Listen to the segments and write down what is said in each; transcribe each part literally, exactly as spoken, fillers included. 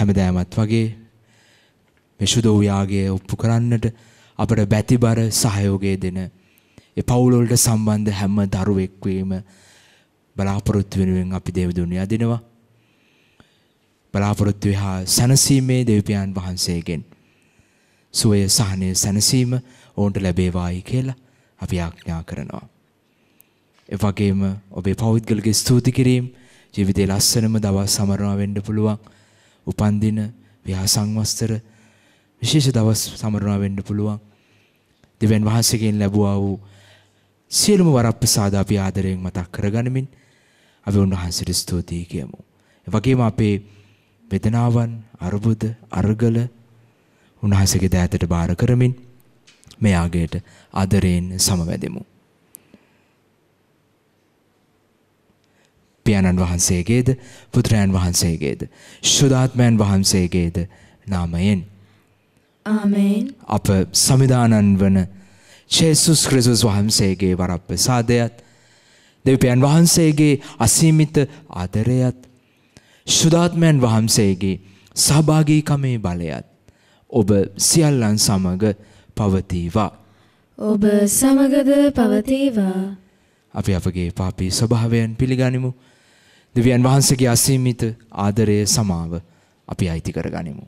හැමදාමත් වගේ මේ සුදෝ යාගය ඔප්පු කරන්නට අපට බැතිබර සහයෝගය දෙන ඒ පවුල් වලට සම්බන්ධ හැම දරුවෙක් වීම බලාපොරොත්තු වෙනුවෙන් අපි දේවදුන්නේ අදිනවා. බලාපොරොත්තු වෙහා සනසීමේ දෙවියන් වහන්සේගෙන් සුවය සහනය සනසීම ඔවුන්ට ලැබේවායි කියලා අපි ආඥා කරනවා. ඒ වගේම ඔබේ පෞද්ගලික ස්තුති කිරීම ජීවිතේ ලස්සනම දවස් සමරනවා වෙන්න පුළුවන්. උපන්දින විහා සංවස්තර විශේෂ දවස් සමරනවා වෙන්න පුළුවන්. දෙවියන් වහන්සේගෙන් ලැබුවා වූ සියලුම වරප්‍රසාද අපි ආදරයෙන් මතක් කරගනිමින් අපි උන්වහන්සේට ස්තුතියි කියමු. ඒ වගේම අපේ වේදනාවන්, අරුබුද, අර්ගල උන්වහන්සේගේ දෑතට බාර කරමින් මේ ආගයට ආදරයෙන් සමවැදෙමු. පියාණන් වහන්සේගේද පුත්‍රයන් වහන්සේගේද ශුද්ධාත්මයන් වහන්සේගේද නාමයෙන් ආමේන්. අප සමිදානන් වන ජේසුස් ක්‍රිස්තුස් වහන්සේගේ වරප්‍රසාදයත් දෙවියන් වහන්සේගේ අසීමිත ආදරයත් ශුද්ධාත්මයන් වහන්සේගේ සහභාගීකමේ බලයත් ඔබ සියල්ලන් සමග පවතිවා. ඔබ සමගද පවතිවා. අපි අපගේ පාපී ස්වභාවයන් පිළිගනිමු. දෙවියන් වහන්සේගේ අසීමිත ආදරය සමාව අපි අයිති කරගනිමු.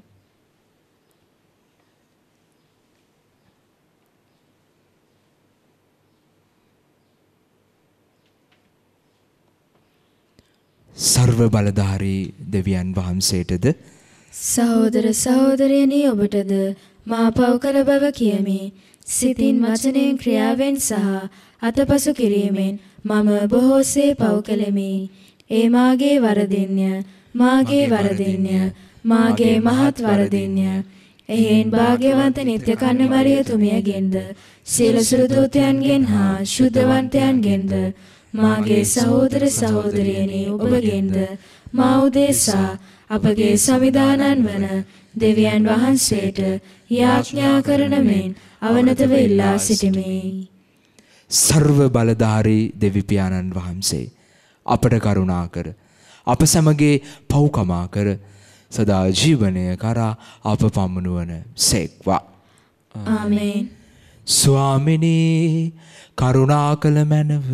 සර්ව බලධාරී දෙවියන් වහන්සේටද සහෝදර සහෝදරියනි ඔබටද මා පව් කළ බව කියමි. සිතින් වචනයෙන් ක්‍රියාවෙන් සහ අතපසු කිරීමෙන් මම බොහෝසේ පව් කළෙමි. ඒ මාගේ වරදින්ය, මාගේ වරදින්ය, මාගේ මහත් වරදින්ය. එහෙන් භාග්‍යවන්ත නිත්‍ය කන්‍යමරිය තුමියගෙන්ද සියලු සුළු දූතයන්ගෙන් හා ශුද්ධවන්තයන්ගෙන්ද මාගේ සහෝදර සහෝදරියනි ඔබගෙන්ද මා උදෙසා අපගේ සමිදානන් වන දෙවියන් වහන්සේට යාඥා කරන මෙන් අවනතව ඉල්ලා සිටිමි. සර්ව බලධාරී දෙවි පියාණන් වහන්සේ අපට කරුණා කර අප සමගේ පව්කමා කර සදා ජීවනය කරා අප පමුණුවන සේක්වා. ආමේන්. ස්වාමිනී කරුණා කළ මැනව.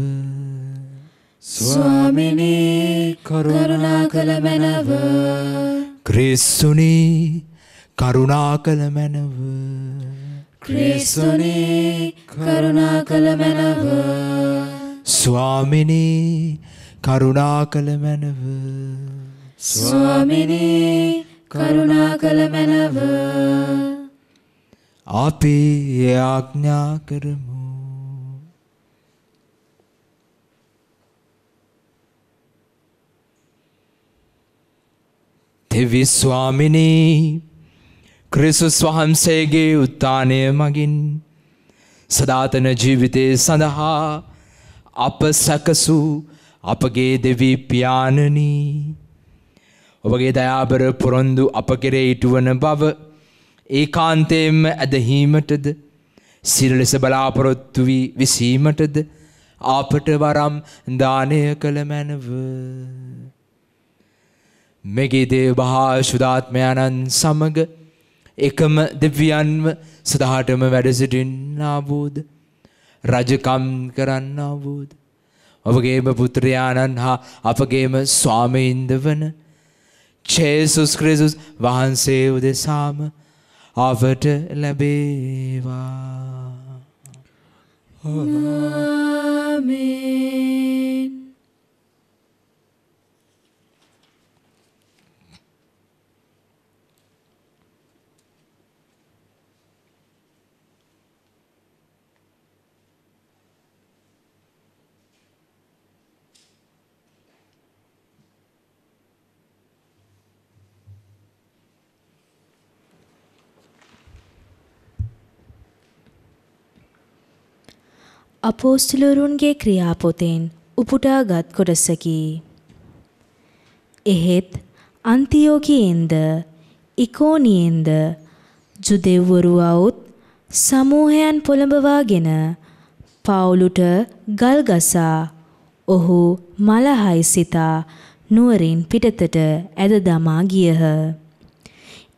ස්වාමිනී කරුණා කළ මැනව. ක්‍රිස්තුනී කරුණා කළ මැනව. ක්‍රිස්තුනී කරුණා කළ මැනව. ස්වාමිනී කරුණා කළ මැනව. ස්වාමිනී කරුණා කළ මැනව. අපි යාඥා කරමු. දෙවි ස්වාමිනී ක්‍රිස්තුස් වහන්සේගේ උත්ථානය මගින් සදාතන ජීවිතයේ සඳහා අප සකසූ අපගේ දෙවි පියාණනි ඔබගේ දයාබර පොරොන්දු අප කෙරේ ඉටුවන බව ඒකාන්තයෙන්ම ඇදහීමටද සිර ලෙස බලාපොරොත්තු වී විසීමටද අපට වරම් දානය කළ මැනව. මෙගේ දේව මහා ශුද්ධාත්මයන්න් සමග එකම දෙවියන්ව සදාටම වැඩ සිටින්නා වූද රජකම් කරන්නා වූද ඔබගේම පුත්‍රයාණන් හා අපගේම ස්වාමීන්ද වන ජේසුස් ක්‍රිස්තුස් වහන්සේ උදෙසාම අපට ලැබේවා. ආමේන්. අපෝස්තලවරුන්ගේ ක්‍රියාපොතෙන් උපුටාගත් කොටසකි. එහෙත් අන්තිෝකියෙන්ද ඉකෝනියෙන්ද ජුදෙව්වරු වුත් සමූහයන් පොළඹවාගෙන පවුලුට ගල් ගසා ඔහු මලහයි සිතා නුවරින් පිටතට ඇද දමා ගියහ.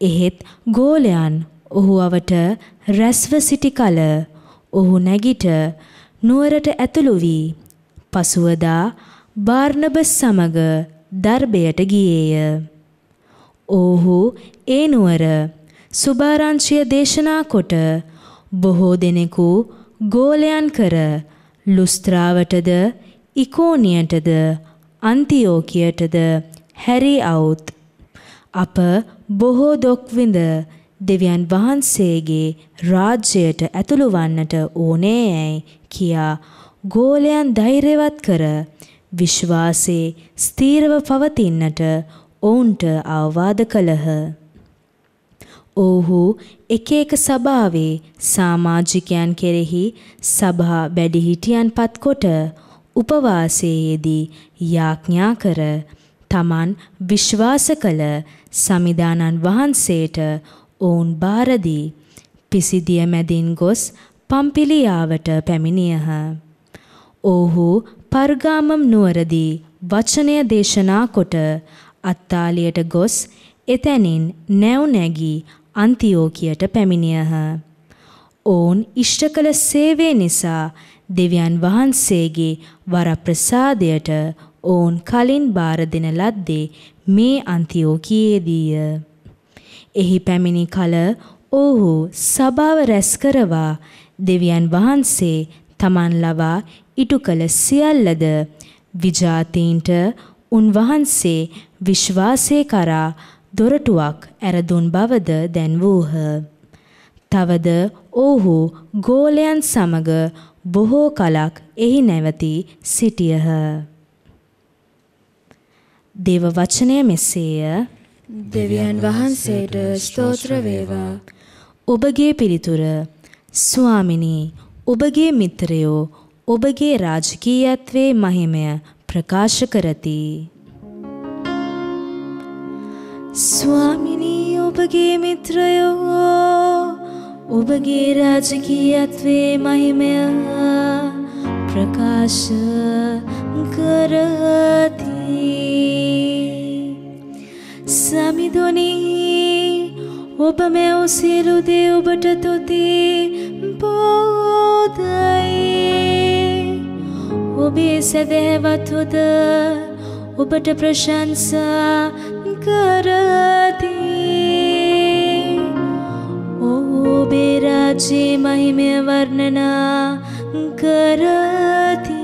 එහෙත් ගෝලයන් ඔහු අවට රැස්ව සිටි කල ඔහු නැගිට නුවරට ඇතුළු වී පසුවදා බාර්නබස් සමග දර්බයට ගියේය. ඔහු ඒ නුවර සුභාරංචිය දේශනා කොට බොහෝ දෙනෙකු ගෝලයන් කර ලුස්ත්‍රාවටද ඉකෝනියටද අන්තිෝකියටද හැරී අවුත් අප බොහෝ දොක්විඳ දෙවියන් වහන්සේගේ රාජ්‍යයට ඇතුළු වන්නට ඕනෑයැයි කියා ගෝලයන් ධෛර්යවත් කර විශ්වාසයේ ස්ථීරව පවතින්නට ඔවුන්ට අවවාද කළහ. ඔවුහු එක එක සභාවේ සමාජිකයන් කෙරෙහි සභා වැඩිහිටියන් පත්කොට උපවාසයේදී යාඥා කර තමන් විශ්වාස කළ සමිදානන් වහන්සේට ඔවුන් බාරදී පිසිදිය මැදින් ගොස් පම්පිලියාවට පැමිණියහ. ඔවුහු පර්ගාමම් නුවරදී වචනය දේශනා කොට අත්තාලියට ගොස් එතැනින් නැව් නැගී අන්තිෝකියට පැමිණියහ. ඔවුන් ඉෂ්ට කළ සේවය නිසා දෙවියන් වහන්සේගේ වරප්‍රසාදයට ඔවුන් කලින් බාර දෙන ලද්දේ මේ අන්තිෝකියේදීය. එහි පැමිණි කල ඔවුහු සභාව රැස් කරවා දෙවියන් වහන්සේ තමන් ලවා ඉටු කළ සියල්ලද විජාතීන්ට උන්වහන්සේ විශ්වාසය කරා දොරටුවක් ඇරදුන් බවද දැන්වූහ. තවද ඔවුහු ගෝලයන් සමග බොහෝ කලක් එහි නැවති සිටියහ. දේව වචනය මෙසේය. දෙවියන් වහන්සේට ස්තෝත්‍ර වේවා. ඔබගේ පිළිතුර ස්වාමිනී, ඔබගේ මිත්‍රයෝ ඔබගේ රාජකීයත්වයේ මහිමය ප්‍රකාශ කරති. ස්වාමිනී, ඔබගේ මිත්‍රයෝ ඔබගේ රාජකීයත්වයේ මහිමය ප්‍රකාශ කරති. සමිඳුනි, ඔබ මෙව් සියලු දේ ඔබට තුති බෝධයි. ඔබේ සැදැහැවත් හොද ඔබට ප්‍රශංසා කරති. ඔබේ රාජ්‍යයේ මහිමය වර්ණනා කරති.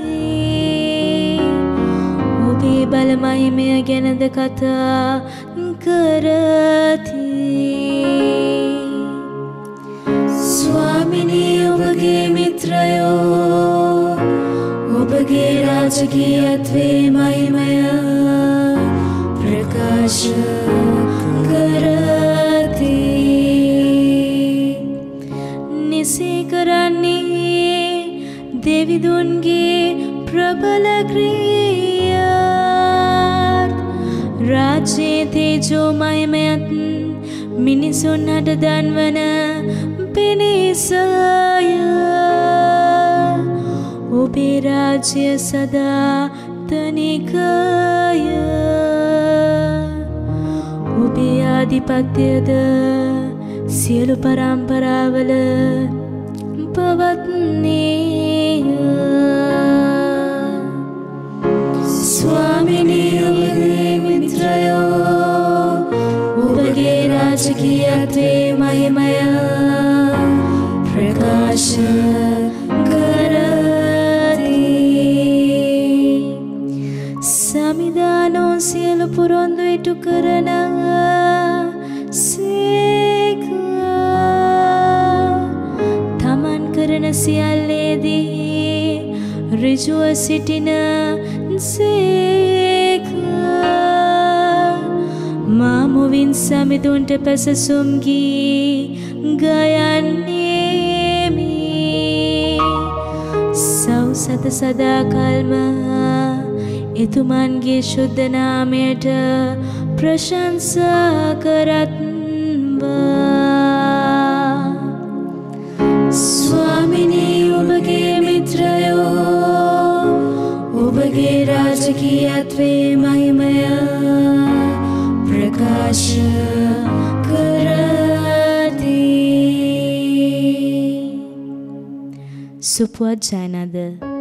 ඔබේ බල මහිමය ගැනද කතා කරති. ස්වාමිනී, ඔබගේ මිත්‍රයෝ ඔබගේ රාජකීයත්වයේ මහිමය ප්‍රකාශ කරති. නිසී කරන්නේ දෙවිදුන්ගේ ප්‍රබල ක්‍රියාත් රාජ්‍යයේ තේජෝ මහිමයත් මිනිසුන් හට දන්වන පිණිසය. ඔබේ රාජ්‍ය සදා තනිකය. ඔබේ ආධිපත්‍යද සියලු පරම්පරාවල පවත්නේය. ස්වාමිනී, ඔබගේ මිත්‍රයෝ ඔබගේ රාජකීයත්වයේ මහිමය ප්‍රකාශ කරති. සමිදානෝ සියලු පොරොන්දු ඉටු කරන සේක. තමන් කරන සියල්ලේදී ඍජුව සිටින සේක. මාමුවින් සමිඳුන්ට පැසසුම් ගී ගයන්නේමි. සෞසත සදාකල්ම එතුමන්ගේ ශුද්ධ නාමයට ප්‍රශංසා කරත්වා. ස්වාමිනී, ඔබගේ මිත්‍රයෝ ඔබගේ රාජකීයත්වයේ මහිමය ප්‍රකාශ කරති. සුපුවත් ජයනද.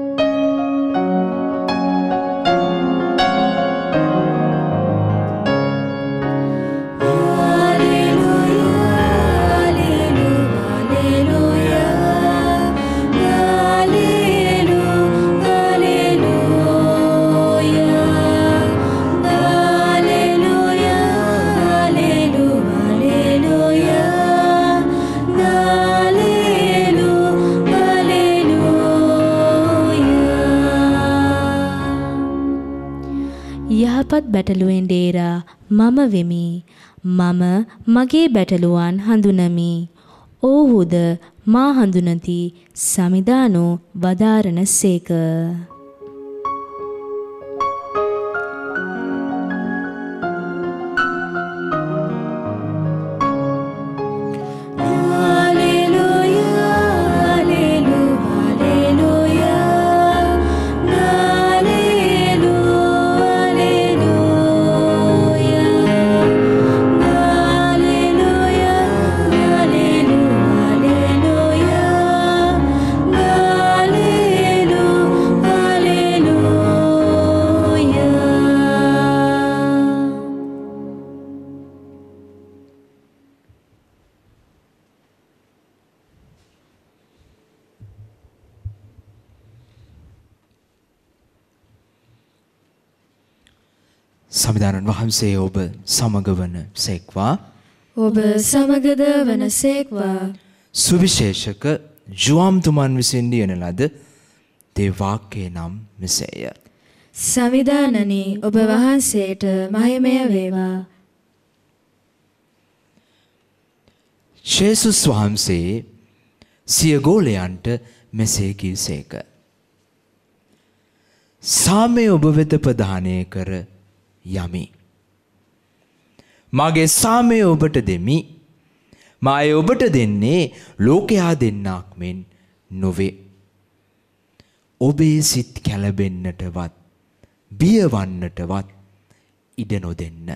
යහපත් බැටළුවෙන් ඩේරා මම වෙමි. මම මගේ බැටළුවන් හඳුනමි. ඔව්හුද මා හඳුනති. සමිදානෝ වදාරණ සේක. සමිදානන් වහන්සේ ඔබ සමග වන සේක්වා. ඔබ සමගද වන සේක්වා. සුවිශේෂක ජුවම්තුමන් විසින් ලියන ලද දේ වාක්‍යය නම් මෙසේය. සමිදානනි ඔබ වහන්සේට මහිමය වේවා. ජේසුස් වහන්සේ සිය ගෝලයන්ට මෙසේ කීසේක. සාමය ඔබ වෙත ප්‍රදානය කර යමි. මගේ සාමය ඔබට දෙමි. මා එය ඔබට දෙන්නේ ලෝකයා දෙන්නාක් මෙන් නොවේ. ඔබේ සිත් කැළඹෙන්නටවත් බියවන්නටවත් ඉඩ නොදෙන්න.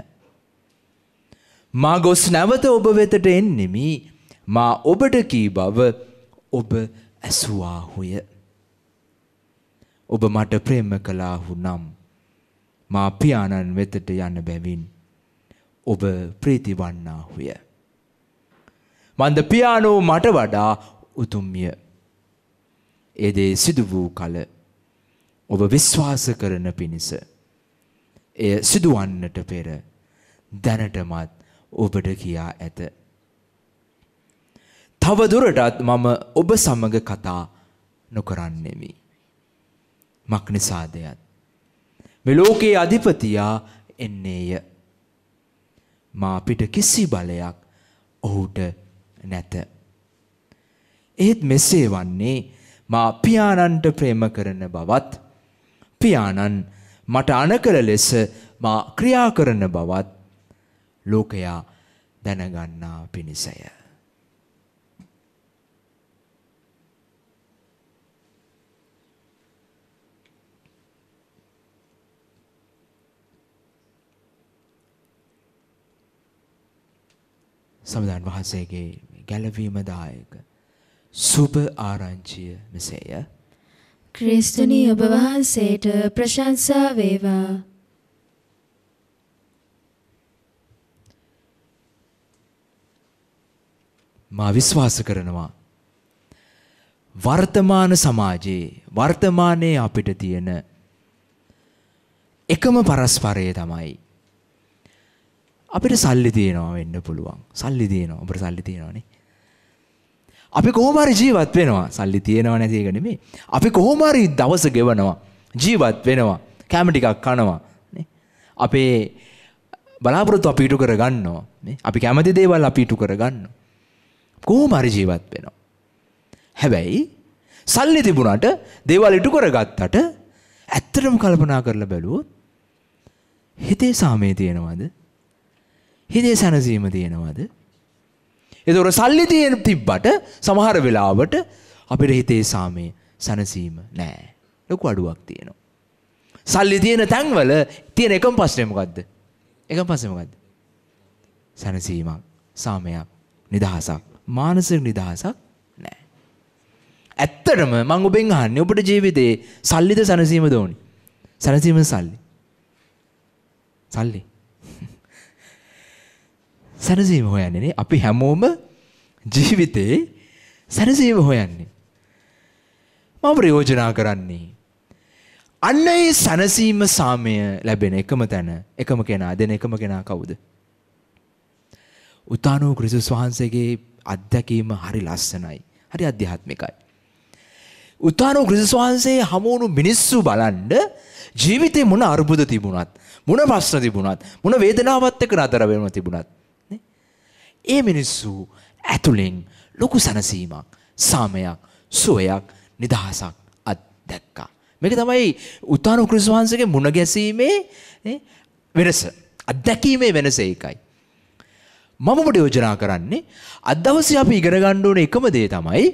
මා ගොස් නැවත ඔබ වෙතට එන්නෙමි. මා ඔබට කී බව ඔබ ඇසුවාහුය. ඔබ මට ප්‍රේම කළාහු නම් මා පියාණන් වෙතට යන බැවින් ඔබ ප්‍රීති වන්නාහුය. මන්ද පියාණෝ මට වඩා උතුම්ය. ඒ දේ සිදු වූ කල ඔබ විශ්වාස කරන පිණිස එය සිදුවන්නට පෙර දැනටමත් ඔබට කියා ඇත. තව දුරටත් මම ඔබ සමග කතා නොකරන්නෙමි. මක් නිසාදයත් මේ ලෝකයේ අධිපතියා එන්නේය. මා පිට කිසි බලයක් ඔහුට නැත. ඒත් මෙසේ වන්නේ මා පියාණන්ට ප්‍රේම කරන බවත් පියාණන් මට අනකර ලෙස මා ක්‍රියා කරන බවත් ලෝකයා දැනගන්නා පිණිසය. සමිදාන් වහන්සේගේ ගැලවීම දායක සුබ ආරංචිය මෙසේය. ක්‍රිස්තුනි ඔබ වහන්සේට ප්‍රශංසා වේවා. මා විශ්වාස කරනවා වර්තමාන සමාජයේ වර්තමානයේ අපිට තියෙන එකම පරස්පරය තමයි අපිට සල්ලි තියෙනවා වෙන්න පුළුවන්. සල්ලි තියෙනවා. අපිට සල්ලි තියෙනවානේ. අපි කොහොම හරි ජීවත් වෙනවා. සල්ලි තියෙනව නැති එක නෙමෙයි. අපි කොහොම හරි දවස ගෙවනවා. ජීවත් වෙනවා. කැම ටිකක් කනවා. නේ? අපේ බලාපොරොත්තු අපි ඉටු කර ගන්නවා. නේ? අපි කැමති දේවල් අපි ඉටු කර ගන්නවා. කොහොම හරි ජීවත් වෙනවා. හැබැයි සල්ලි තිබුණාට දේවල් ඉටු කරගත්තට ඇත්තටම කල්පනා කරලා බැලුවොත් හිතේ සාමය තියෙනවද? හිතේ සැනසීම තියෙනවද? ඒතකොට සල්ලි තියෙන තිබ්බට සමහර වෙලාවට අපේ හිතේ සාමය සැනසීම නැහැ. ලොකු අඩුවක් තියෙනවා. සල්ලි තියෙන තැන්වල තියෙන එකම ප්‍රශ්නේ මොකද්ද? එකම ප්‍රශ්නේ මොකද්ද? සැනසීමක්, සාමයක්, නිදහසක්, මානසික නිදහසක් නැහැ. ඇත්තටම මම ඔබෙන් අහන්නේ ඔබට ජීවිතේ සල්ලිද සැනසීමද ඕනි? සැනසීම සල්ලි. සල්ලි. සැනසීම හොයන්නේ නේ. අපි හැමෝම ජීවිතේ සැනසීම හොයන්නේ. මම ප්‍රයෝජනා කරන්නේ. අන්න ඒ සැනසීම සාමය ලැබෙන එකම තැන එකම කෙනා දෙන එකම කෙනා කවුද? උතානෝ ක්‍රිස්තුස් වහන්සේගේ අත්දැකීම හරි ලස්සනයි. හරි අධ්‍යාත්මිකයි. උතානෝ ක්‍රිස්තුස් වහන්සේ හමු වුණු මිනිස්සු බලන්න ජීවිතේ මොන අරුබුද තිබුණත්, මොන ප්‍රශ්න තිබුණත්, මොන වේදනාවක් එක්ක නතර වෙනව තිබුණත් නේ? ඒ මිනිස්සු ඇතුලෙන් ලොකු සැනසීමක්, සාමයක්, සුවයක්, නිදහසක් අත්දැක්කා. මේක තමයි උතානෝ ක්‍රිස්තුස් වහන්සේගේ මුණ ගැසීමේ නේ වෙනස. අත්දැකීමේ වෙනස ඒකයි. මම ඔබට යෝජනා කරන්නේ අද දවසේ අපි ඉගෙන ගන්න ඕනේ එකම දේ තමයි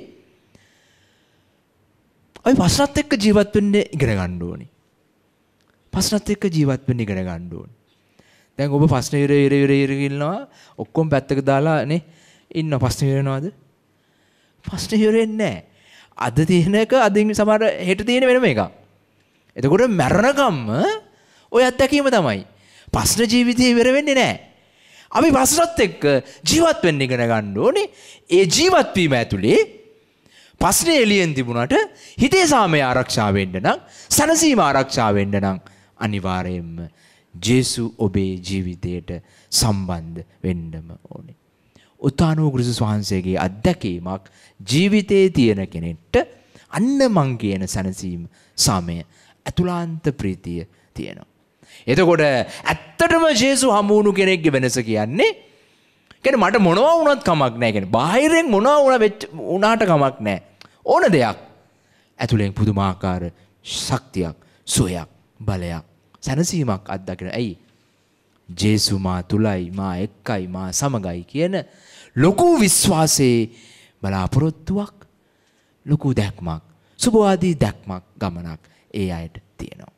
අපි ප්‍රශ්නත් එක්ක ජීවත් වෙන්න ඉගෙන ගන්න ඕනේ. ප්‍රශ්නත් එක්ක ජීවත් වෙන්න ඉගෙන ගන්න ඕනේ. දැන් ඔබ ප්‍රශ්න ඉර ඉර ඉර ඉර ඉන්නවා ඔක්කොම පැත්තක දාලා නේ ඉන්න ප්‍රශ්න ඉරනවාද? ප්‍රශ්න ඉරෙන්නේ නැහැ. අද තියෙන එක අදින් සමහර හෙට තියෙන වෙනම එකක්. එතකොට මරණකම්ම ඔය අත්දැකීම තමයි. ප්‍රශ්න ජීවිතේ ඉවර වෙන්නේ නැහැ. අපි ප්‍රශ්නත් එක්ක ජීවත් වෙන්න ඉගෙන ගන්න ඕනේ. ඒ ජීවත් වීම ඇතුලේ ප්‍රශ්නේ එළියෙන් තිබුණාට හිතේ සාමය ආරක්ෂා වෙන්න නම්, සනසීම ආරක්ෂා වෙන්න නම් අනිවාර්යයෙන්ම ජේසු ඔබේ ජීවිතයට සම්බන්ධ වෙන්නම ඕනේ. උතානෝ ක්‍රිස්තුස් වහන්සේගේ අත්දැකීමක් ජීවිතයේ තියෙන කෙනෙක්ට අන්න මං කියන සනසීම, සාමය, අතුලාන්ත ප්‍රීතිය තියෙනවා. එතකොට ඇත්තටම ජේසු හමු වුණු කෙනෙක්ගේ වෙනස කියන්නේ කියන්නේ මට මොනවා වුණත් කමක් නැහැ. කියන්නේ බාහිරෙන් මොනවා වුණා වෙච්ච උනාට කමක් නැහැ. ඕන දෙයක් ඇතුලෙන් පුදුමාකාර ශක්තියක්, සුවයක්, බලයක්, සැනසීමක් අත්දකින. ඇයි? ජේසු මා තුලයි, මා එක්කයි, මා සමගයි කියන ලොකු විශ්වාසයේ බලාපොරොත්තුවක්, ලොකු දැක්මක්, සුබවාදී දැක්මක්, ගමනක් ඒ අයට තියෙනවා.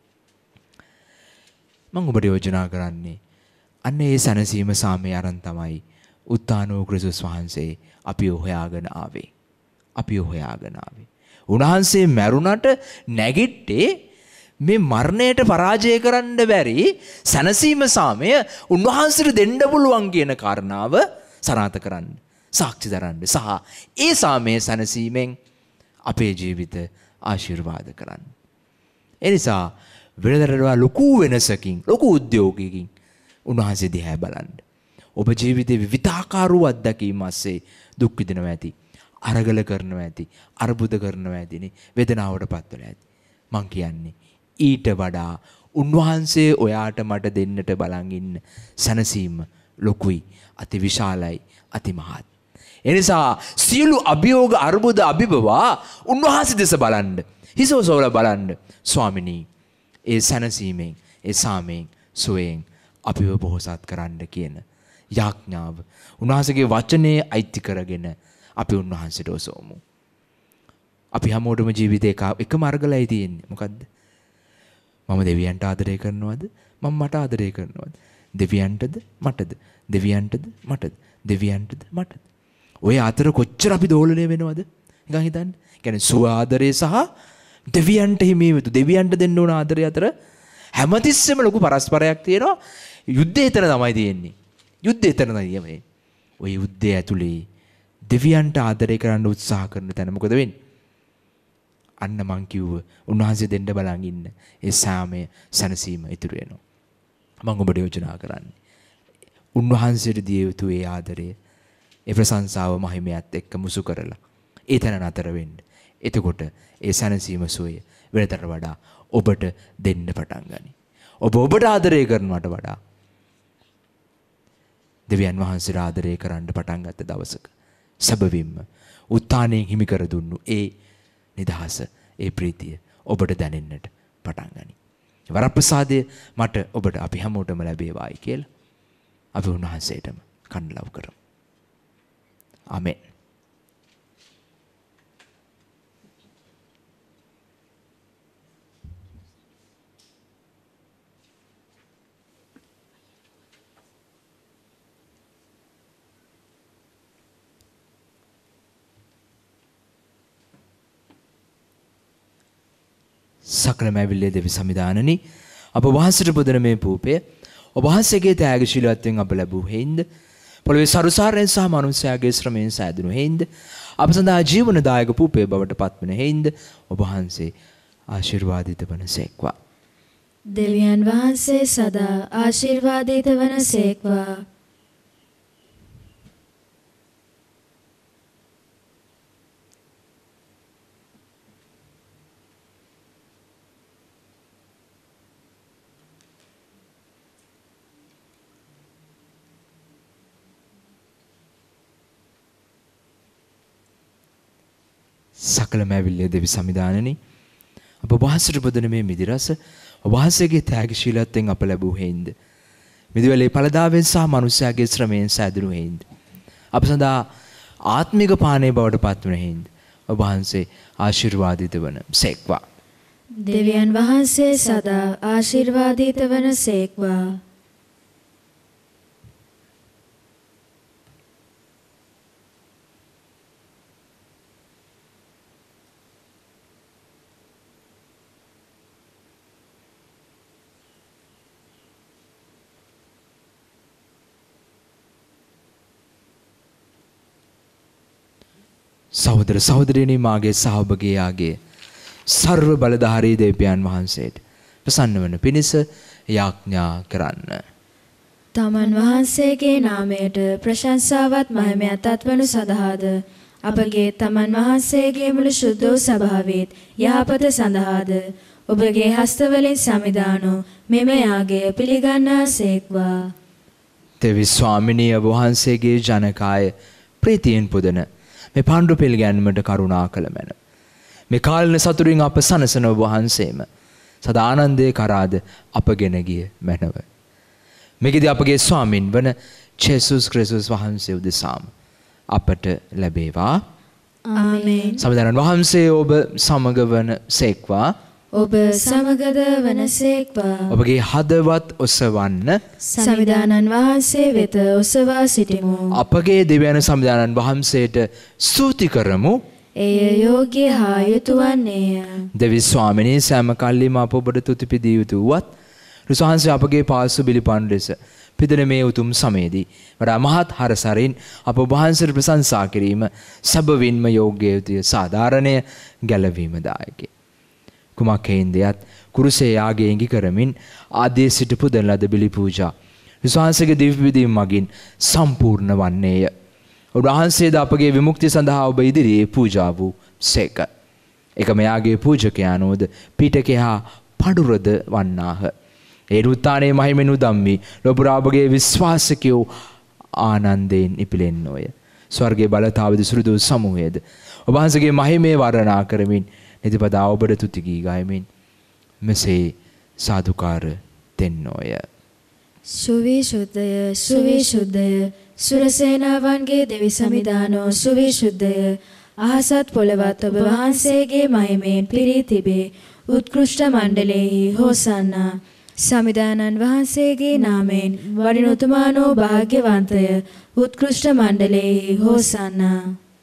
මම ඔබට යෝජනා කරන්නේ අන්න ඒ සැනසීම සාමය අරන් තමයි උත්තානෝ ක්‍රිස්තුස් වහන්සේ අපිව හොයාගෙන ආවේ. අපිව හොයාගෙන ආවේ. උන්වහන්සේ මැරුණට නැගිට්ටේ මේ මරණයට පරාජය කරන්න බැරි සැනසීම සාමය උන්වහන්සේට දෙන්න පුළුවන් කියන කාරණාව සනාථ කරන්න, සාක්ෂි දරන්න සහ ඒ සාමයේ සැනසීමෙන් අපේ ජීවිත ආශිර්වාද කරන්න. ඒ නිසා වෙනදටවා ලොකු වෙනසකින්, ලොකු උද්‍යෝගයකින් උන්වහන්සේ දිහා බලන්න. ඔබ ජීවිතේ විවිධාකාර වූ අත්දැකීම් ඇස්සේ දුක් විඳිනවා ඇති, අරගල කරනවා ඇති, අර්බුද කරනවා ඇතිනේ, වේදනාවටපත් වෙලා ඇති. මං කියන්නේ ඊට වඩා උන්වහන්සේ ඔයාට මට දෙන්නට බලන් ඉන්න සැනසීම ලොකුයි, අති විශාලයි, අති මහත්. එනිසා සියලු අභියෝග, අර්බුද අභිබවා උන්වහන්සේ දෙස බලන්න, හිසෝසෝල බලන්න. ස්වාමිනී, ඒ සැනසීමෙන්, ඒ සාමයෙන්, සුවයෙන් අපිව බොහෝසත් කරන්න කියන යාඥාව උන්වහන්සේගේ වචනේ අයිති කරගෙන අපි උන්වහන්සේට ඔසවමු. අපි හැමෝටම ජීවිතේ එකම අරගලයි තියෙන්නේ. මොකද්ද? මම දෙවියන්ට ආදරය කරනවද? මම මට ආදරය කරනවද? දෙවියන්ටද මටද? දෙවියන්ටද මටද? දෙවියන්ටද මටද? ඔය අතර කොච්චර අපි දෝලණය වෙනවද? නිකන් හිතන්න. කියන්නේ සුව ආදරය සහ දෙවියන්ට හිමි යුතු, දෙවියන්ට දෙන්න ඕන ආදරය අතර හැමතිස්සෙම ලොකු පරස්පරයක් තියෙනවා. යුද්ධය එතන තමයි තියෙන්නේ. යුද්ධය එතන තමයි. ඔය යුද්ධය ඇතුලේ දෙවියන්ට ආදරය කරන්න උත්සාහ කරන තැන මොකද වෙන්නේ? අන්න මං කිව්ව උන්වහන්සේ දෙන්න බලන් ඉන්න ඒ සාමය, සැනසීම ඉතුරු වෙනවා. මම ඔබට යෝජනා කරන්නේ උන්වහන්සේට දිය යුතු ඒ ආදරය, ඒ ප්‍රශංසාව, මහිමයත් එක්ක මුසු කරලා ඒ තැන නතර වෙන්න. එතකොට ඒ සැනසීම, සුවය වෙනතට වඩා ඔබට දෙන්න පටන් ගනී. ඔබ ඔබට ආදරය කරනවට වඩා දෙවියන් වහන්සේට ආදරය කරන්න පටන් ගත්ත දවසක සැබවින්ම උත්ථානයෙන් හිමි කර දුන්නු ඒ නිදහස, ඒ ප්‍රීතිය ඔබට දැනෙන්නට පටන් ගනී. වරප්‍රසාදය මට ඔබට අපි හැමෝටම ලැබේවායි කියලා අපි උන්වහන්සේටම කන්ලව් කරමු. ආමෙන්. සකල මැවිල්ලේ දෙවි සමිදානනි අප වහන්සේට පුදන මේ පූපය ඔබ වහන්සේගේ ත්‍යාගශීලීත්වයෙන් අප ලැබූ හේින්ද පොළොවේ සරුසාරයෙන් සහ මනුෂ්‍යයාගේ ශ්‍රමයෙන් සෑදුණු හේින්ද අප සඳහා ජීවනදායක පූපය බවට පත්වන හේින්ද ඔබ වහන්සේ ආශිර්වාදිත වනසේක්වා. දෙවියන් වහන්සේ සදා ආශිර්වාදිත වනසේක්වා. සකල මැවිල්ලේ දෙවි සමිදානනි අප වහන්සේට පුදන මේ මිදිරස ඔබ වහන්සේගේ ත්‍යාගශීලීත්වයෙන් අප ලැබූ හේින්ද මිදිවැලේ ඵලදාවෙන් සහ මනුෂ්‍යයාගේ ශ්‍රමයෙන් සෑදුණු හේින්ද අප සඳහා ආත්මික පානය බවට පත්වන හේින්ද ඔබ වහන්සේ ආශිර්වාදිත වන සේක්වා. දෙවියන් වහන්සේ සදා ආශිර්වාදිත වනසේක්වා. සහෝදර සහෝදරියනි මාගේ සහභාගීයාගේ සර්ව බලධාරී දෙවියන් වහන්සේට ප්‍රසන්න වන පිණිස යාඥා කරන්න. තමන් වහන්සේගේ නාමයට ප්‍රශංසාවත් මහිමයත් අත්වනු සඳහාද අපගේ තමන් වහන්සේගේ මුළු ශුද්ධ වූ සභාවෙත් යහපත සඳහාද ඔබගේ හස්තවලින් සමිදානු මෙම යාගය පිළිගන්නාසේක්වා. දෙවි ස්වාමිනී ඔබ වහන්සේගේ ජනකාය ප්‍රීතියෙන් පුදන මේ පාණ්ඩු පිළිගැන්මට කරුණා කළ මැන. මේ කාලන සතුරින් අප සනසන ඔබ වහන්සේම සදා ආනන්දයේ කරාද අපගෙන ගිය මැනව. මේකදී අපගේ ස්වාමින් වන ජේසුස් ක්‍රිස්තුස් වහන්සේ උදෙසාම අපට ලැබේවා. ආමේන්. සමිදානන් වහන්සේ ඔබ සමග වන සේක්වා. ඔබ සමගද වනසේක්වා. ඔබගේ හදවත් ඔසවන්න සමිදානන් වහන්සේ වෙත ඔසවා සිටිමු. අපගේ දෙවියන් සමිදානන් වහන්සේට ස්තුති කරමු. එය යෝග්‍ය හා යුතු වන්නේය. දෙවි ස්වාමිනී සෑම කල්ලිම අප ඔබට තුති පිදිය යුතු වුවත් රුසහන්සේ අපගේ පාසු බිලිපන් ලෙස පිදෙන මේ උතුම් සමයේදී වඩා මහත් හරසරින් අප වහන්සේට ප්‍රශංසා කිරීම සැබවින්ම යෝග්‍ය යුතුය සාධාරණය ගැලවීමදායකය. කුමක් හේින්දයත් කුරුසේ යාගේ ඉඟි කරමින් ආදී සිට පුදන ලද බිලි පූජා රුසහන්සේගේ දිව්‍ය විදීම මගින් සම්පූර්ණ වන්නේය. උන්වහන්සේද අපගේ විමුක්තිය සඳහා ඔබ ඉදිරියේ පූජා වූ සේක. එකම යාගේ පූජකයානෝද පීඨකය හා පඬුරද වන්නාහ. ඒ රුත්තානේ මහිමෙන් උදම් වී ලොපුරා ඔබගේ විශ්වාසිකයෝ ආනන්දයෙන් ඉපිලෙන්නෝය. ස්වර්ගයේ බලතාවද සුරුදු සමූහයේද ඔබ වහන්සේගේ මහිමේ වර්ණනා කරමින් නිතිපතා ඔබට තුති ගී ගයමින් මෙසේ සාදුකාර දෙන්නෝය. සුවිශුද්ධය සුවිශුද්ධය සුරසේනාවන්ගේ දෙවි සමිදානෝ සුවිශුද්ධය අහසත් පොළවත් ඔබ වහන්සේගේ මහිමෙන් පිරී තිබේ. උත්කෘෂ්ඨ මණ්ඩලෙහි හෝසන්නා. සමිදානන් වහන්සේගේ නාමයෙන් වඩිනුතුමානෝ භාග්‍යවන්තය උත්කෘෂ්ඨ මණ්ඩලෙහි හෝසන්නා.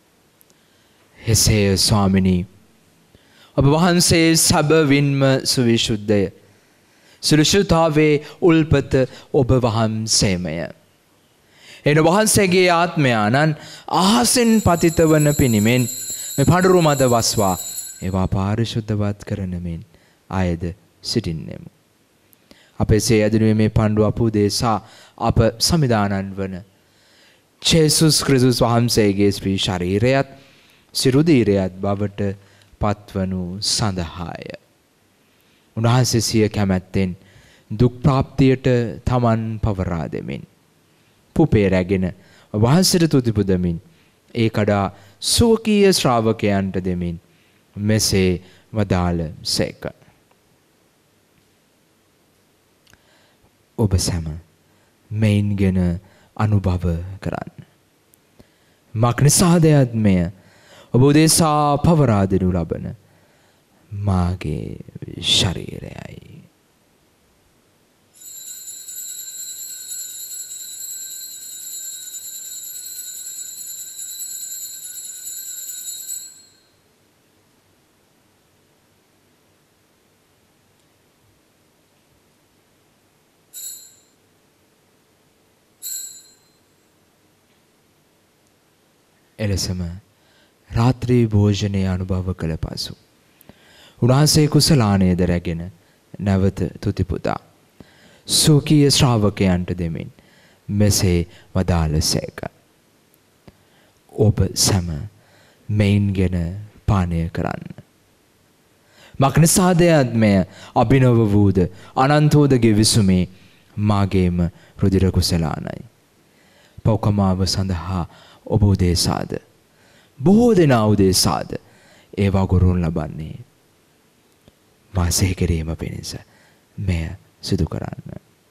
එසේ ස්වාමිනී ඔබ වහන්සේ සැබවින්ම සුවිශුද්ධය. සුවිශුද්ධතාවේ උල්පත ඔබ වහන්සේමය. එන වහන්සේගේ ආත්මයානන් අහසෙන් පතිත වන පිණිමෙන් මේ පඬුරු මත වස්වා ඒවා පාරිශුද්ධවත් කරනමින් ආයද සිටින්නෙමු. අපේ සේ ඇදෙනුවේ මේ පඬු අපුදේසා අප සමිදානන් වන ජේසුස් ක්‍රිස්තුස් වහන්සේගේ ශ්‍රී ශරීරයත් සිරුදීරයත් බවට පත්වනු සඳහාය. උන්වහන්සේ සිය කැමැත්තෙන් දුක් ප්‍රාප්තියට තමන් පවරා දෙමින් පුපේ රැගෙන වහන්සේට තුති පුදමින් ඒ කඩා සුවකීය ශ්‍රාවකයන්ට දෙමින් මෙසේ වදාළ සේක. ඔබ සැම මෙයින්ගෙන අනුභව කරන්න. මක් නිසාදයත් මෙය ඔබ උදෙසා පවරා දෙනු ලබන මාගේ ශරීරයයි. එලෙසම රාත්‍රී භෝජනය අනුභව කළ පසු උන්වහන්සේ කුසලානයද රැගෙන නැවත තුති පුදා සූකීය ශ්‍රාවකයන්ට දෙමින් මෙසේ වදාළසේක. ඔබ සැම මෙයින්ගෙන පානය කරන්න. මක්නිසාදයත් මෙය අභිනව වූද අනන්තෝද ගෙවිසුමේ මාගේම රුධිර කුසලානයි. පෞකමාව සඳහා ඔබ උදෙසාද බොහෝ දෙනා උදෙසාද ඒවා ගුරුන් ලබන්නේ. මා සිහි කිරීම පිණිස මෙය සිදු කරන්න.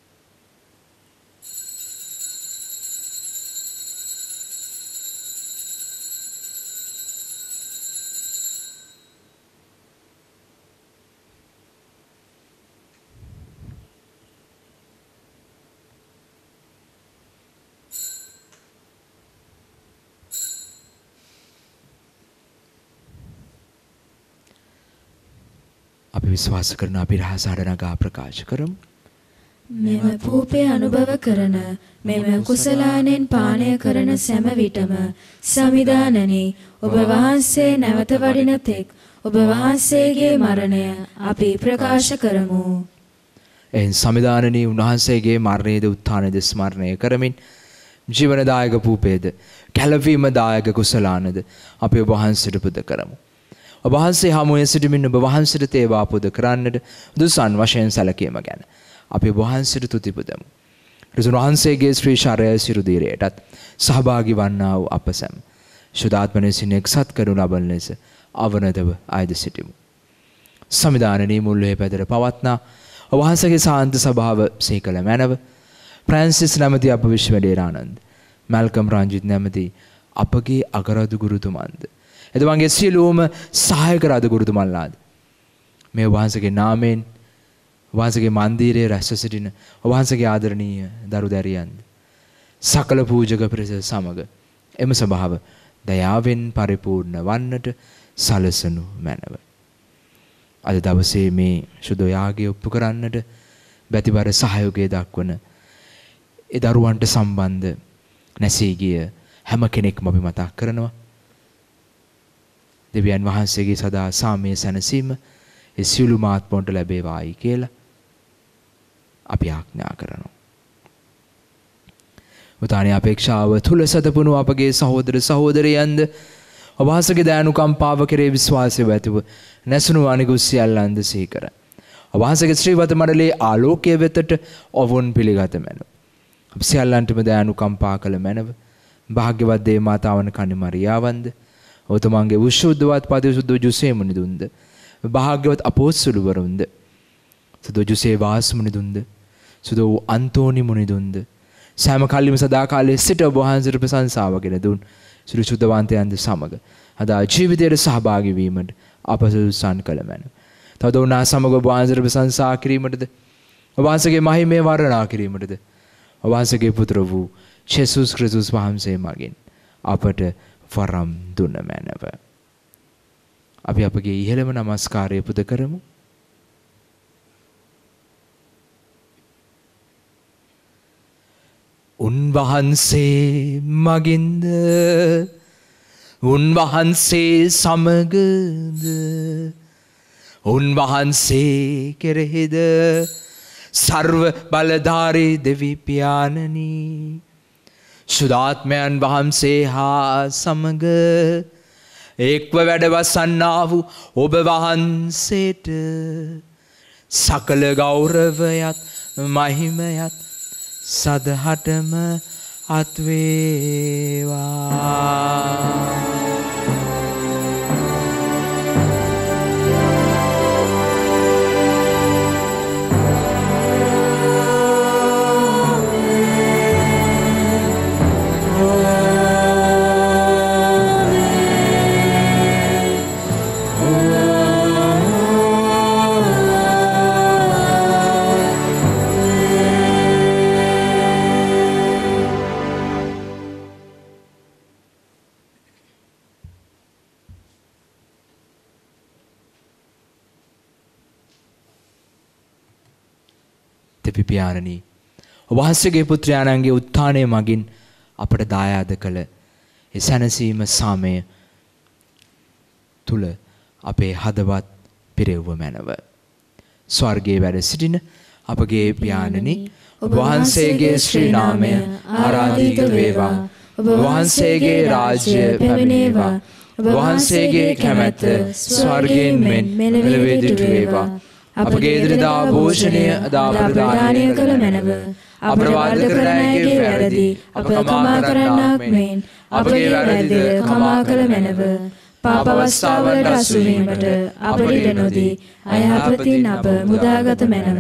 අපි විශ්වාස කරන අපි රහස අඩනගා ප්‍රකාශ කරමු. මෙම පූපේ අනුභව කරන මෙම කුසලානෙන් පානය කරන සෑම විටම සමිදානනි ඔබ වහන්සේ නැවත වඩින තෙක් ඔබ වහන්සේගේ මරණය අපි ප්‍රකාශ කරමු. එයින් සමිදානනි උන්වහන්සේගේ මරණයේද උත්ථානයේද ස්මරණය කරමින් ජීවනදායක පූපේද කැළවීමදායක කුසලානද අපි ඔබ වහන්සේට පුද කරමු. ඔබ වහන්සේ හමුවේ සිටමින් ඔබ වහන්සේට තේවා පුද කරන්නට දුසන් වශයෙන් සැලකීම ගැන අපි ඔබ වහන්සේට තුති පුදමු. ක්‍රිස්තුන් වහන්සේගේ ශ්‍රී ශරීරය සිරු දීරයටත් සහභාගී වන්නා වූ අප සැම ශුද්ධාත්මනසින් එක්සත් කරනු ලබන ලෙස අවනතව ආයද සිටිමු. සමිදානනී මුල්ලේ පැදර පවත්නා ඔබ වහන්සේගේ සාන්ත සභාව සීකල මැනව ප්‍රැන්සිස් නැමැති අප විශ්වවිද්‍යාලානන්ද මැල්කම් රංජිත් නැමැති අපගේ අගරදු ගුරුතුමන්ද එතුමන්ගේ සියලුම සහායක රද ගුරුතුමන්ලාද මේ වහන්සේගේ නාමයෙන් වහන්සේගේ මන්දිරයේ රැස්ව සිටින වහන්සේගේ ආදරණීය දරු දැරියන්ද සකල පූජක පිරිස සමග එම සභාව දයාවෙන් පරිපූර්ණ වන්නට සලසනු මැනව. අද දවසේ මේ සුදු යාගය ඔප්පු කරන්නට බැතිබර සහයෝගය දක්වන ඒ දරුවන්ට සම්බන්ධ නැසී ගිය හැම කෙනෙක්ම අපි මතක් කරනවා. දෙවියන් වහන්සේගේ සදා සාමය සැනසීම ඒ සියලු මාත්මොන්ට ලැබේවායි කියලා අපි ආඥා කරනවා. උතානේ අපේක්ෂාව තුල සතපුණු අපගේ සහෝදර සහෝදරියන්ද ඔබ වහන්සේගේ දයානුකම්පාව කෙරේ විශ්වාසය ඇතිව නැසුණු අනිකුත් සියල්ලන්ද සිහි කර ඔබ වහන්සේගේ ශ්‍රීවත මඩලේ ආලෝකයේ වෙතට ඔවුන් පිළිගත මැනව. අප සියල්ලන්ටම දයානුකම්පා කළ මැනව. භාග්‍යවත් දේ මාතාවන කණි මරියාවන්ද ඔතුමන්ගේ විශුද්ධවත් පරිසුද්ධ ජුසේ මුනිදුන්ද භාග්‍යවත් අපොස්තුලවරුන්ද සුදු ජුසේ වාස් මුනිදුන්ද සුදු අන්තෝනි මුනිදුන්ද සෑම කල්ලිම සදා කාලයේ සිට ඔබ වහන්සේට ප්‍රශංසාව ගෙන දුන් සුදු සුද්ධවන්තයන්ද සමග අදා ජීවිතයේ සහභාගී වීමට අප සුසන් කළ මැන. තවද උනා සමග ඔබ වහන්සේට ප්‍රශංසා කිරීමටද ඔබ වහන්සේගේ මහිමය වර්ණනා කිරීමටද ඔබ වහන්සේගේ පුත්‍ර වූ යේසුස් ක්‍රිස්තුස් වහන්සේ මගින් අපට වරම් දුන්න මැනව. අපි අපගේ ඉහළම නමස්කාරය පුද කරමු. උන්වහන්සේ මගින්ද උන්වහන්සේ සමගද උන්වහන්සේ කෙරෙහිද සර්ව බලධාරී දෙවි පියාණනි සුදාත්මයන් වහන්සේ හා සමග එක්ව වැඩවසන්නා වූ ඔබ වහන්සේට සකල ගෞරවයත් මහිමයත් සදහටම අත්වේවා. දෙවි පියාණනි ඔබ වහන්සේගේ පුත්‍රයාණන්ගේ උත්ථානය මගින් අපට දායාද කළ ඒ සැනසීම සාමය තුල අපේ හදවත් පිරෙව්ව මැනව. ස්වර්ගයේ වැඩ සිටින අපගේ පියාණනි ඔබ වහන්සේගේ ශ්‍රී නාමය ආරාධිත වේවා. ඔබ වහන්සේගේ රාජ්‍ය පැමිණේවා. ඔබ වහන්සේගේ කැමැත්ත ස්වර්ගයෙන් මෙන් මෙලොව සිදු වේවා. අපගේ ඉදිරිදා භෝෂණය අදා ප්‍රදානය කළ මැනව. අප්‍රවාද කරන අයගේ වැරදි අප කමා කරන්නාක් මෙන් අපගේ වැරදිද කමා කළ මැනව. පාප අවස්ථාවලට අසු වීමට අපට ඉඩ නොදී අයහපතින් අප මුදාගත මැනව.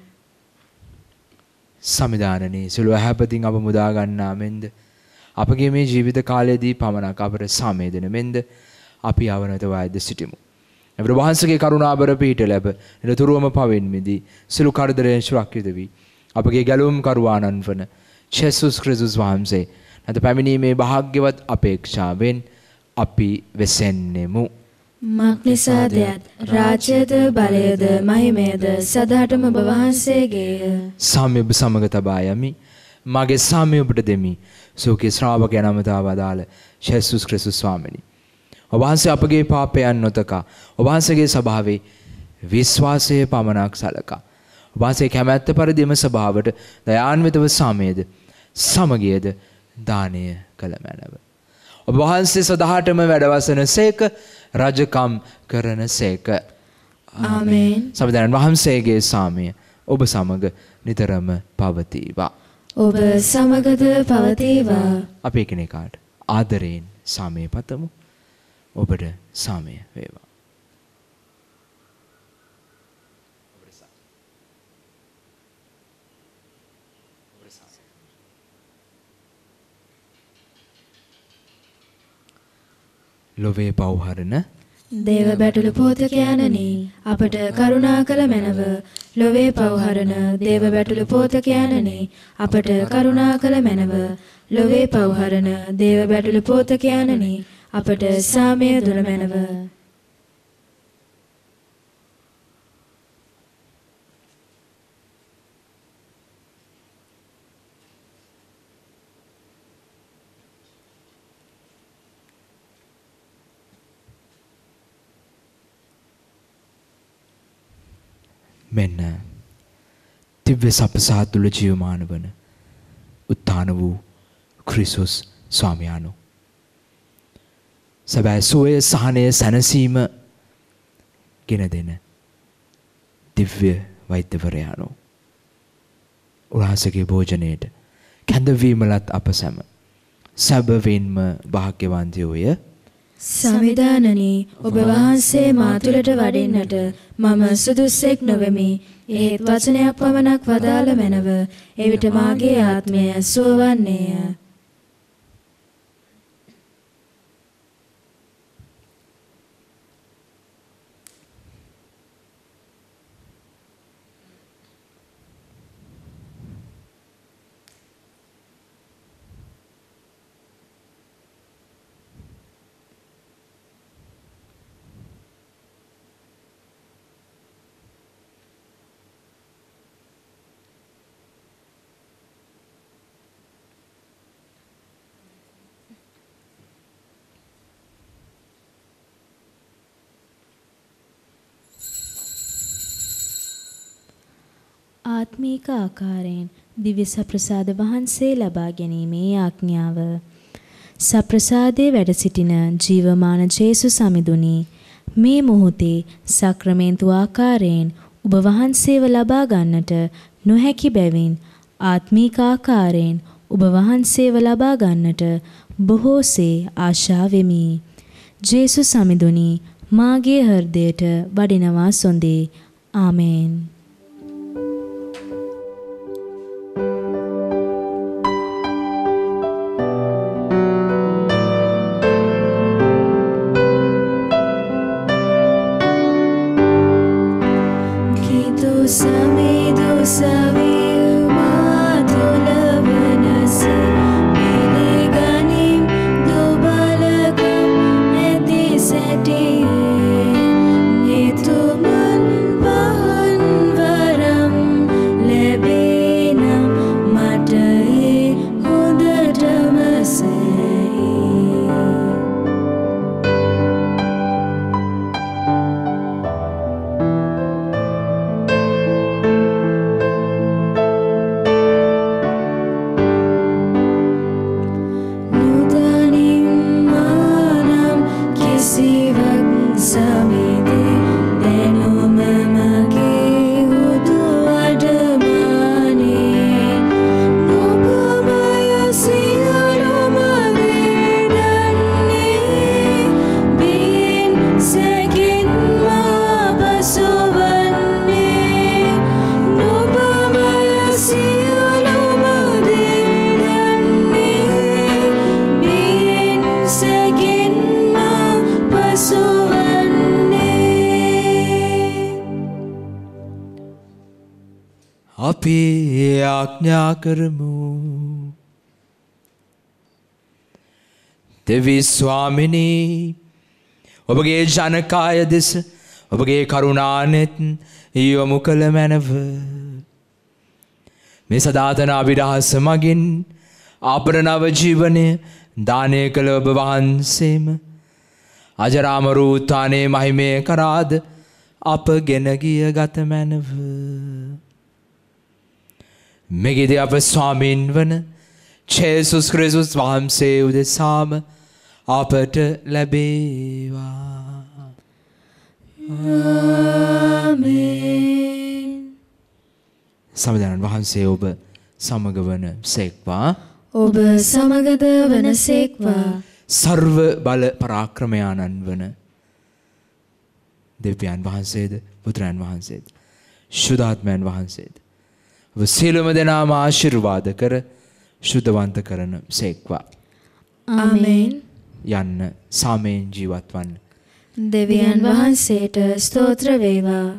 සමිදානනේ සිළු අයහපතින් අප මුදා ගන්නා මෙන්ද අපගේ මේ ජීවිත කාලයේදී පමණක් අපට සාමය දෙන මෙන්ද අපි අවනත වෛද්‍ය සිටිමු. අපේ වහන්සේගේ කරුණාබර පීඨ ලැබ නිරතුරුවම පවෙන් මිදී සිළු කරදරයෙන් සුරක්ෂිත වී අපගේ ගැලවුම් කරුවාණන් වන යේසුස් ක්‍රිස්තුස් වහන්සේ නැත පැමිණීමේ භාග්‍යවත් අපේක්ෂාවෙන් අපි වෙසෙන්නෙමු. මක්නිසාදයත් රාජ්‍යද බලයද මහිමයද සදාටම ඔබ වහන්සේගේය. සාමය ඔබ සමග තබා යමි. මගේ සාමය ඔබට දෙමි. සෝකේ ශ්‍රාවකයන් අමතා වදාළ යේසුස් ක්‍රිස්තුස් ස්වාමීනි. ඔබ වහන්සේ අපගේ පාපයන් නොතකා ඔබ වහන්සේගේ ස්වභාවයේ විශ්වාසයේ පමණක් සලකා ඔබ වහන්සේ කැමැත්ත පරිදිම ස්වභාවට දයාන්විතව සාමයේද සමගියද දානය කළ මැනව. ඔබ වහන්සේ සදාටම වැඩවසන සේක රජකම් කරන සේක. ආමේන්. සමිඳුරන් වහන්සේගේ සාමය ඔබ සමග නිතරම පවතිවා. ඔබ සමගද පවතිවා. අපි එකිනෙකාට ආදරයෙන් සාමය පතමු. ඔබට සාමය වේවා. ලොවේ පව්හරන දේව බැටළු පෝතකයන්නි අපට කරුණා කළ මැනව. ලොවේ පව්හරන දේව බැටළු පෝතකයන්නි අපට කරුණා කළ මැනව. ලොවේ පව්හරන දේව බැටළු පෝතකයන්නි අපට සාමය දුන මැනව. මෙන්න දිව්‍ය සප්පසාත් තුළ ජීවමාන වන උත්ථාන වූ ක්‍රිස්තුස් ස්වාමියාණෝ සැබෑ සුවය සහනය සැනසීම ගෙන දෙන දිව්‍ය වෛද්‍යවරයාණෝ උන්වහන්සේගේ භෝජනයට කැඳවීමලත් අප සැම සැබවින්ම භාග්‍යවන්තයෝය. සමිදානනි ඔබ වහන්සේ මා තුළට වඩින්නට මම සුදුස්සෙක් නොවෙමි. එහෙත් වචනයක් පමණක් වදාළ මැනව. එවිට මාගේ ආත්මය සුවවන්නේය. ආත්මීක ආකාරයෙන් දිව්‍ය සප්‍රසාද වහන්සේ ලබා ගැනීමේ ආඥාව. සප්‍රසාදයේ වැඩ සිටින ජීවමාන ජේසුස් සමිඳුනි මේ මොහොතේ සක්‍රමේන්තු ආකාරයෙන් ඔබ වහන්සේව ලබා ගන්නට නොහැකි බැවින් ආත්මීක ආකාරයෙන් ඔබ වහන්සේව ලබා ගන්නට බොහෝසේ ආශා වෙමි. ජේසුස් සමිඳුනි මාගේ හෘදයට වඩිනවා සොඳේ. ආමේන්. Itu man bahan අපි ආඥා කරමු. දෙවි ස්වාමිනී ඔබගේ ජනකාය දෙස ඔබගේ කරුණානෙත් යොමු කළ මැනව. මේ සදාතන අභිරහස මගින් අපට නව ජීවනය දානය කළ ඔබ වහන්සේම අජරාමර උත්ථානයේ මහිමය කරාද අප ගෙන ගිය ගත මැනව. මෙගිද අප ස්වාමීන් වන ජේසුස් ක්‍රිස්තුස් වහන්සේ උදෙසාම අපට ලැබේවා. ආමේන්. සමිඳුරන් වහන්සේ ඔබ සමග වන සේක්වා. ඔබ සමගද වන සේක්වා. සර්ව බල පරාක්‍රමයාණන් වන දෙවියන් වහන්සේද පුත්‍රයන් වහන්සේද ශුද්ධාත්මයන් වහන්සේද ඔබ සියලුම දෙනාම ආශිර්වාද කර ශුද්ධවන්ත කරන සේක්වා. ආමේන්. යන්න සාමයෙන් ජීවත් වන්න. දෙවියන් වහන්සේට ස්තෝත්‍ර වේවා.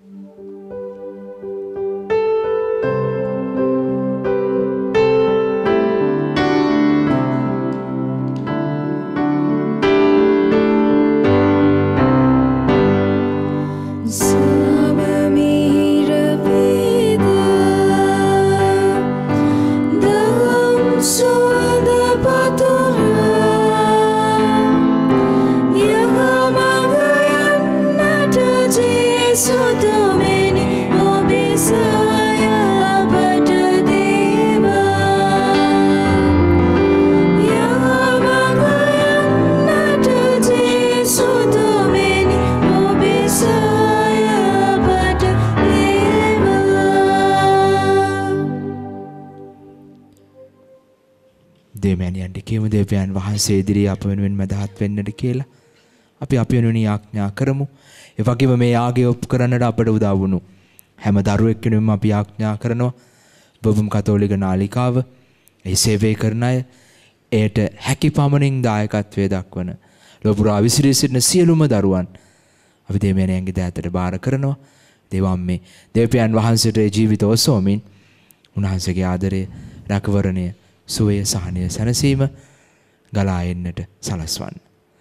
දෙවියන්ට කියමු දෙවියන් වහන්සේ ඉදිරියේ අප වෙනුවෙන් මදහත් වෙන්නට කියලා. අපි අපි වෙනුවෙන් යාඥා කරමු. ඒ වගේම මේ යාගය ඔප්පු කරන්නට අපට උදව් වුණු හැම දරුවෙක් වෙනුවෙන් අපි යාඥා කරනවා. බොබම් කතෝලික නාලිකාව ඒ සේවය කරන අය එයට හැකි පමණින් දායකත්වයේ දක්වන ලෝපුරා විසිරී සිටින සියලුම දරුවන් අපි දෙවියන්ගේ දෑතට බාර කරනවා. දෙවම්මේ දෙවියන් වහන්සේට ජීවිත ඔසවමින් උන්වහන්සේගේ ආදරය රැකවරණය සුවය සහනය සැනසීම ගලා එන්නට සලස්වන්න.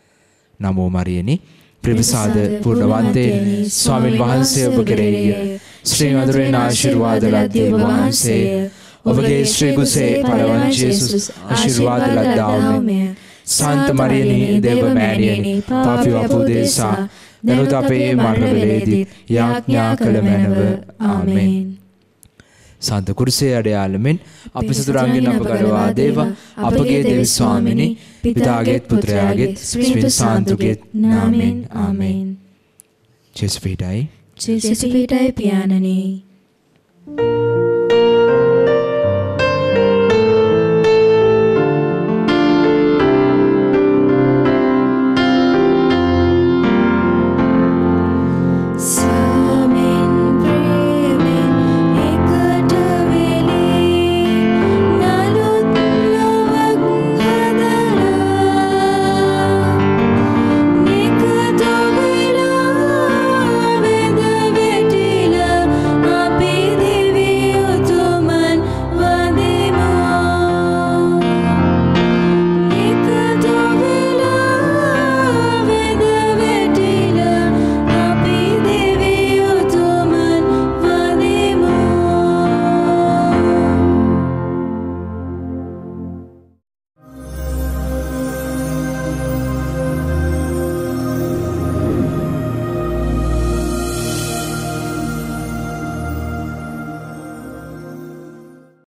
නමෝ මරියනි ප්‍රවිසාද පූර්ණවන්තේ ස්වාමින් වහන්සේ ඔබ කෙරෙහි ශ්‍රී මధుරේන ආශිර්වාද ලද්දී වහන්සේ ඔබගේ ශ්‍රී කුසේ පළවන් ජේසුස් ආශිර්වාද ලද්දාවමෙ. සාන්ත මරියනි දේව මෑණියනි පාපී අපෝදේසා දරුත අපේ මරණ වේලේදී යාඥා කළ මැනව. ආමේන්. සාන්ත කුරුසේ අඩයාලමෙන් අපි සතුරන්ගෙන් අප ගලවා දේවා අපගේ දෙවි ස්වාමිනී පිතාගේත් පුත්‍රයාගේත් ස්පිරිතු සාන්තුගේත් නාමයෙන්. ආමේන්. ජේසු පිටයි ජේසු පිටයි පියාණනි.